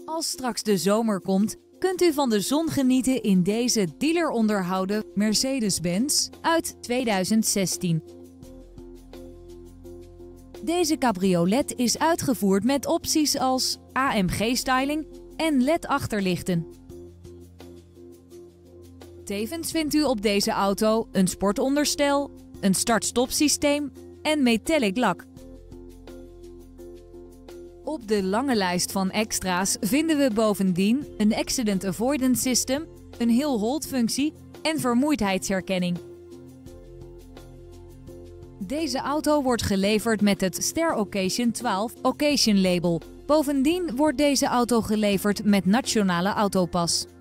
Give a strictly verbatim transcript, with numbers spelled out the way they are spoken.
Als straks de zomer komt, kunt u van de zon genieten in deze dealer onderhouden Mercedes-Benz uit tweeduizend zestien. Deze cabriolet is uitgevoerd met opties als A M G-styling en L E D-achterlichten. Tevens vindt u op deze auto een sportonderstel, een start-stop systeem en metallic lak. Op de lange lijst van extra's vinden we bovendien een accident avoidance system, een hill hold functie en vermoeidheidsherkenning. Deze auto wordt geleverd met het Ster Occasion twaalf Occasion label. Bovendien wordt deze auto geleverd met Nationale Autopas.